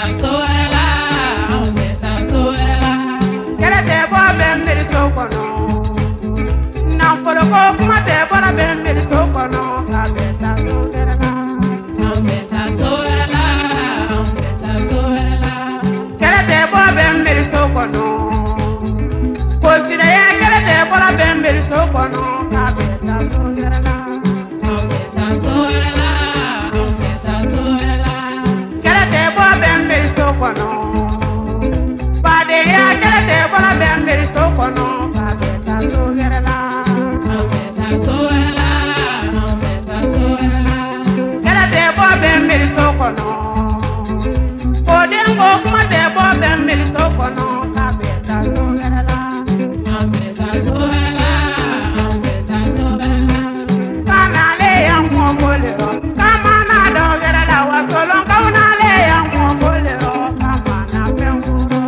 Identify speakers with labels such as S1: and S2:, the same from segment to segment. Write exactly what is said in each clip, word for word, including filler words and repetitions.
S1: soela, aumenta soela. Kere te bo bembiri to kono. Na poro ko kuma te bora bembiri to kono. Aumenta soela, aumenta soela, aumenta soela. Kere te bo bembiri to kono. Kosire ya kere te bora bembiri to kono. Aumenta soela, aumenta soela, aumenta soela. Kere te bo bembiri to kono. Pade ya kere te bora bembiri to kono. Aumenta soela, aumenta soela, aumenta soela. Kere te bo bembiri to kono. Odengo kuma te bo bembiri to kono. Aumenta soela, aumenta soela, aumenta soela. Kanale ya mwongolero, kama na dogera la watolong kaunale ya mwongolero, kama na penguro.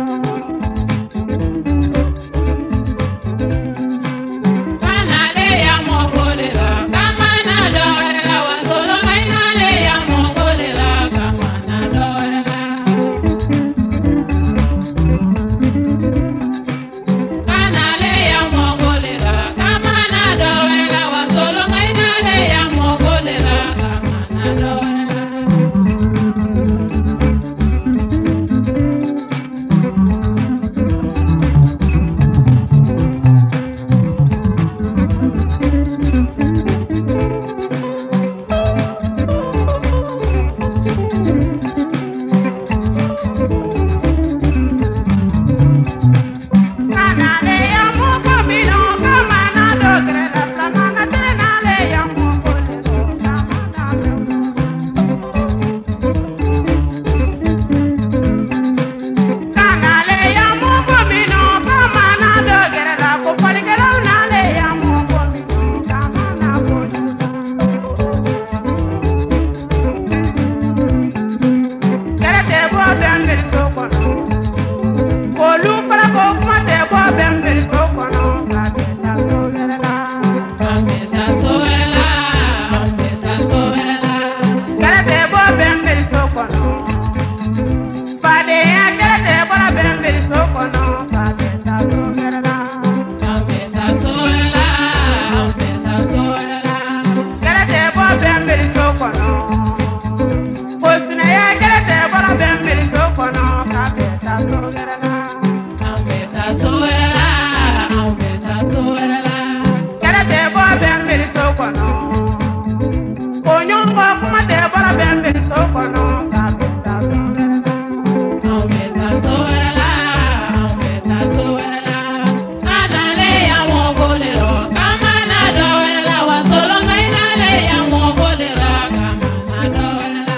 S1: Kanale ya mwongolero, kama na dogera la watolong kaunale ya mwongolero, kama na dogera. Kanale ya mwongolero, kama na dogera la watolong kaunale ya mwongolero, kama na dogera. Kanale ya mwongolero, kama na dogera la kama na tenale ya mwongolero, kama na penguro. Kanale ya mwongolero, kama na dogera la kupalikela unale ya mwongolero, kama na penguro. Kere te bo bembiri to kono. Olu para ko kuma te bo bembiri to kono. Aumenta soela, aumenta soela, aumenta soela. Kere te bo bembiri to kono. Pade ya kere te bora bembiri to kono. Aumenta soela, aumenta soela, aumenta soela. Kere te bo bembiri to kono. Kosine ya kere te bora bembiri to kono. Aumenta soela, aumenta soela, aumenta soela. Kere te bo bembiri to kono. Onyongo kuma te bora bembiri to kono. Aumenta soela, aumenta soela, aumenta soela. Kanale ya mwongolero, kama na dogera wa solonga inale ya mwongolero, kama na dogera.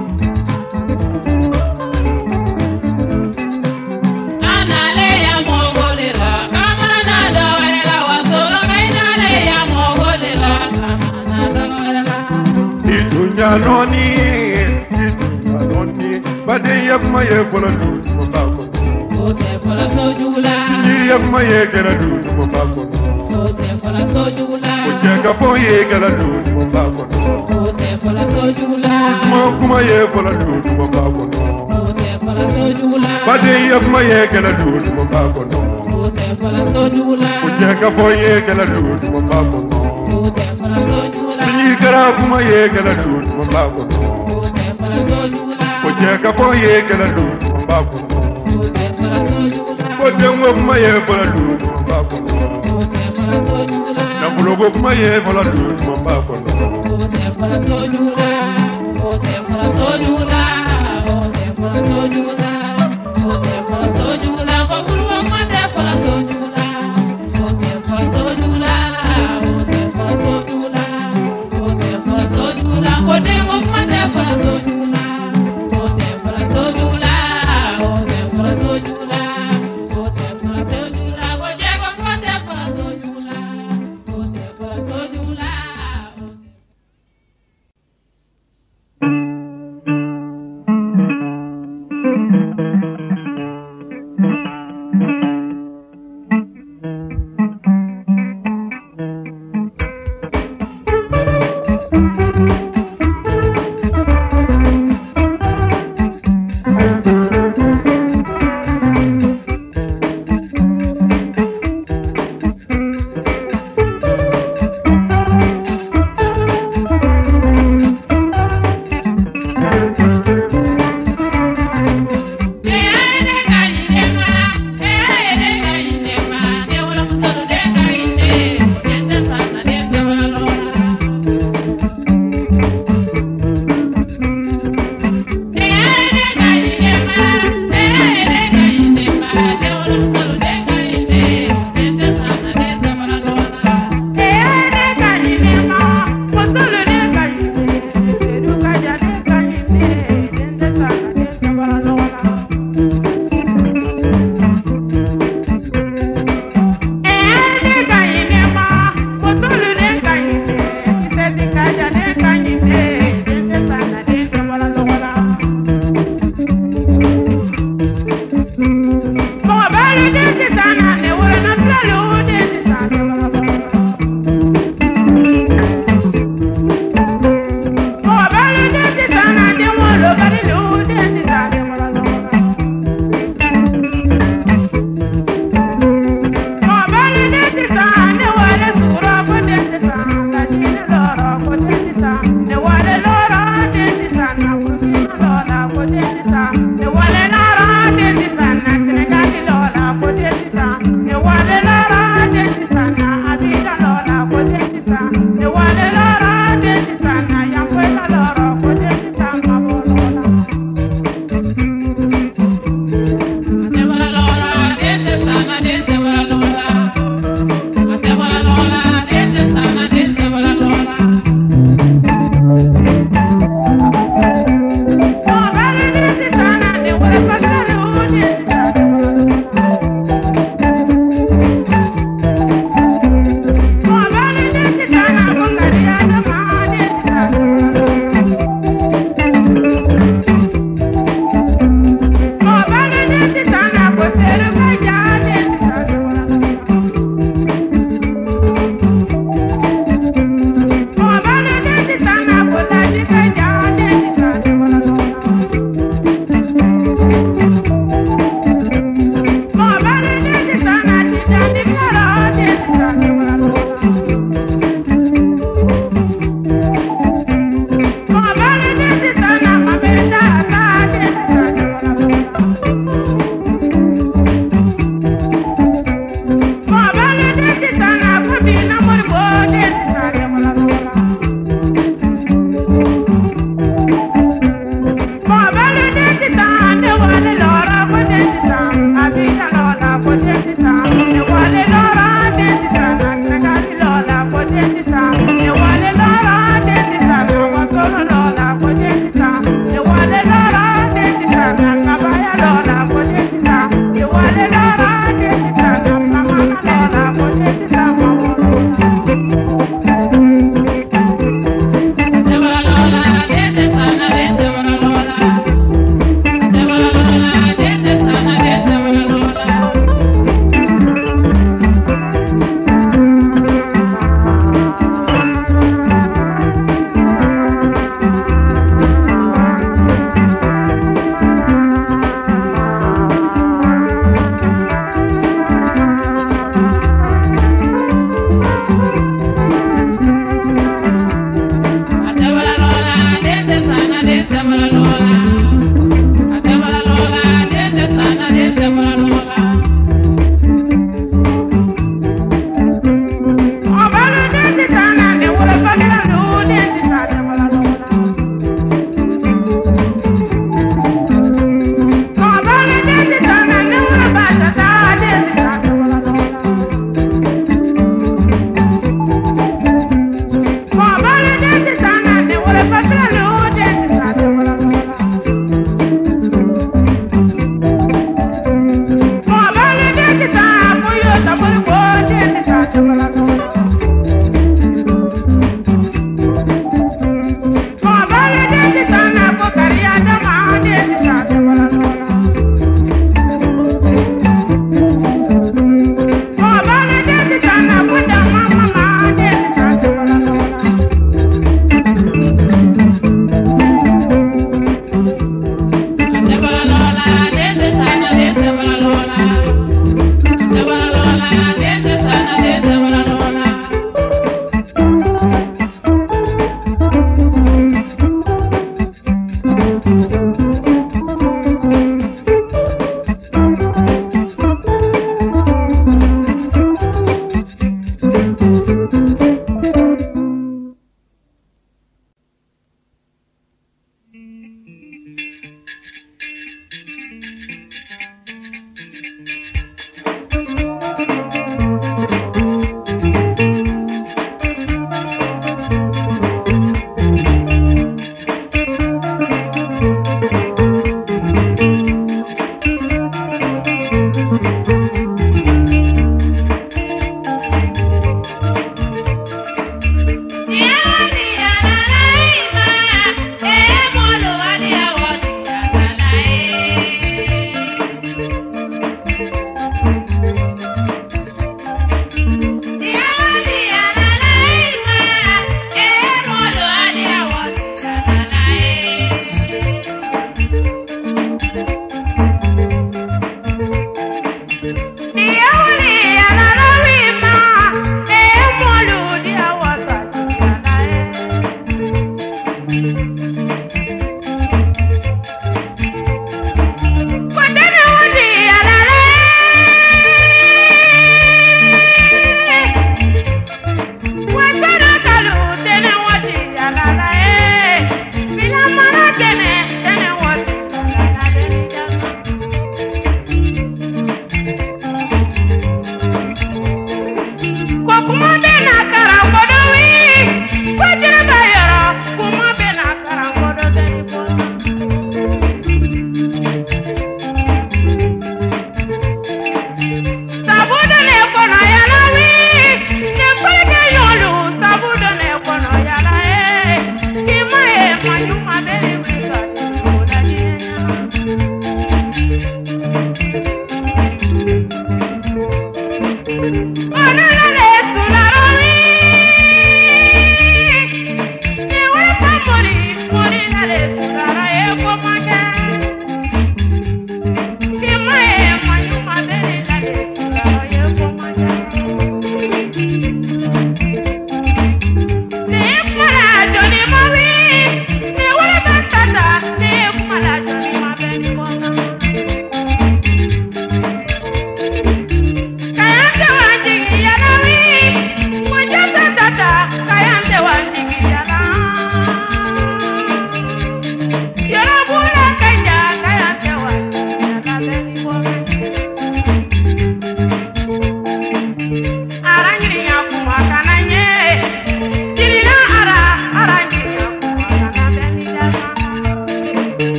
S1: Kanale ya mwongolero, kama na dogera wa solonga inale ya mwongolero, kama na dogera.
S2: Itunya noni, itunya noni, bade yak maye bola du mo bako.
S1: Ote fola sojula,
S2: Yak maye gera du mo bako.
S1: ote fola sojula,
S2: Ujanga po ye gera du mo bako.
S1: ote fola sojula,
S2: Mo kuma ye bola du mo bako.
S1: ote fola sojula,
S2: Bade yak maye gera du mo bako.
S1: ote fola sojula,
S2: Ujanga po ye gera du mo bako.
S1: ote fola sojula,
S2: Ni gara kuma ye gera du mo bako.
S1: ote fola sojula,
S2: Ujanga po ye gera du mo bako.
S1: ote fola sojula,
S2: Odengo kuma ye bola du mo bako.
S1: ote fola sojula,
S2: Nambulogo kuma ye bola du mo bako.
S1: ote fola sojula, ote fola sojula, ote fola sojula, ote fola sojula, kokuluwa mate fola sojula, ote fola sojula, ote fola sojula, ote fola sojula, kodengo mate fola sojula, ote fola sojula, ote fola sojula, ote fola sojula, kojego mate fola sojula, ote fola sojula, ote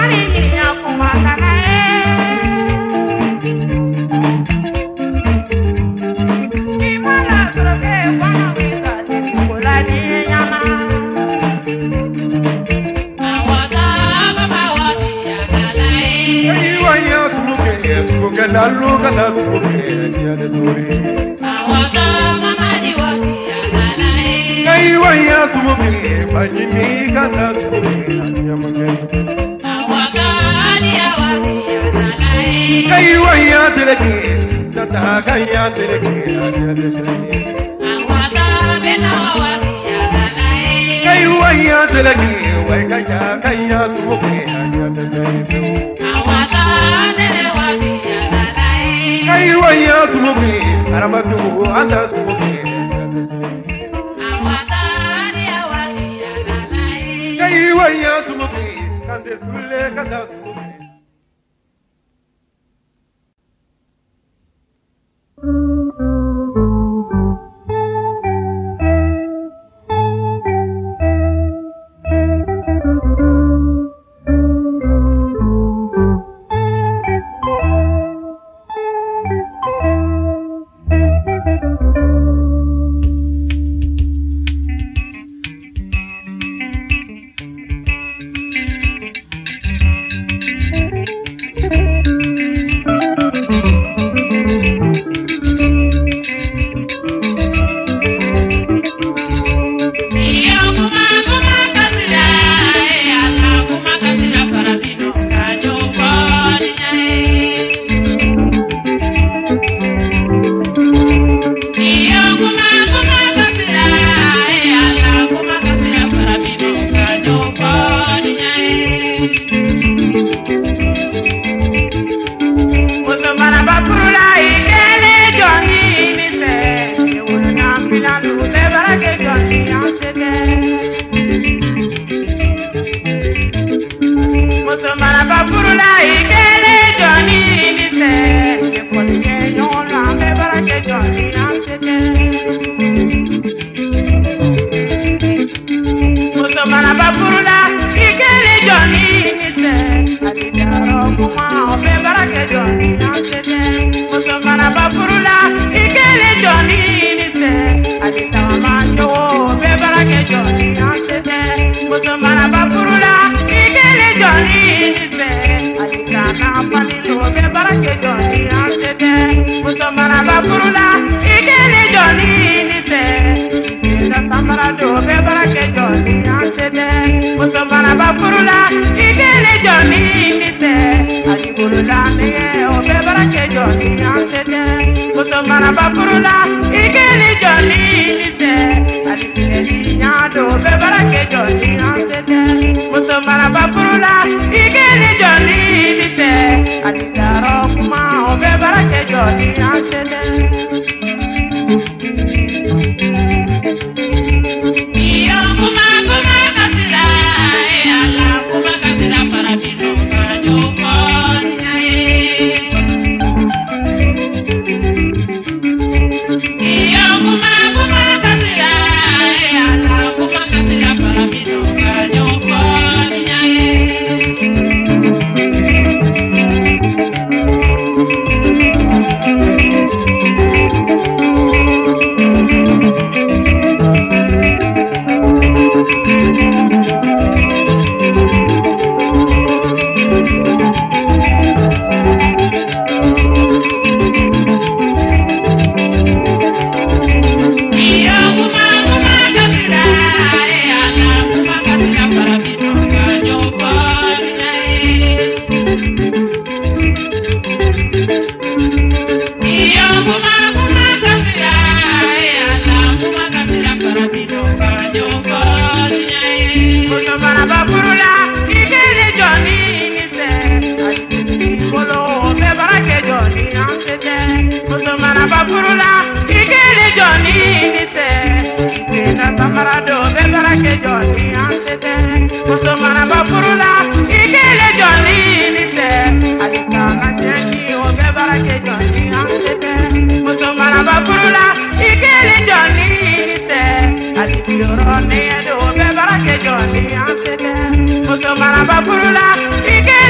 S1: Johnny,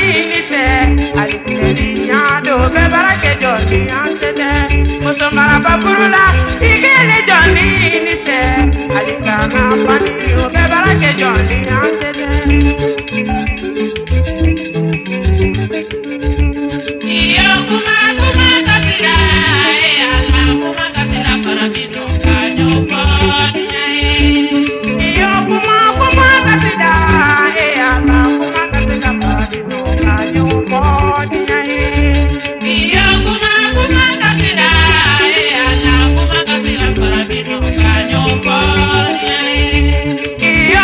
S1: ni te alikleri nyado be barake joni antede musomara baburula igele joni ni te alikana pani be barake joni antede iyo kuma kuma kasira e ala kuma kasira para bino kanyo podinya iyo kuma kuma kasira e ala kuma kasira para bino kanyo podinya iyo kuma kuma kasira e ala kuma kasira para bino kanyo podinya iyo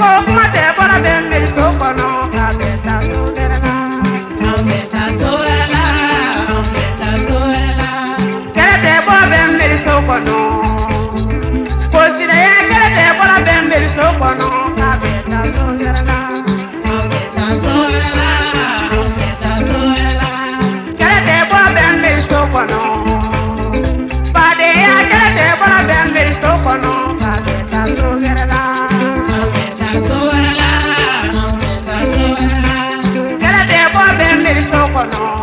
S1: kuma tɛ bɔra bɛ miiri so kɔnɔ k'a bɛ taa so wɛrɛ la. An bɛ taa so wɛrɛ la, an bɛ taa so wɛrɛ la. Kɛlɛ tɛ bɔ bɛ miiri so kɔnɔ. Kosireya kɛlɛ tɛ bɔra bɛ miiri so kɔnɔ k'a bɛ taa so wɛrɛ la. An bɛ taa so wɛrɛ la, an bɛ taa so wɛrɛ la. Kɛlɛ tɛ bɔ bɛ miiri so kɔnɔ. Fadeya kɛlɛ tɛ bɔra bɛ miiri so kɔnɔ k'a bɛ taa so wɛrɛ la. An bɛ taa so wɛrɛ la, an bɛ taa so wɛrɛ la. Kɛlɛ tɛ bɔ bɛ miiri so kɔnɔ.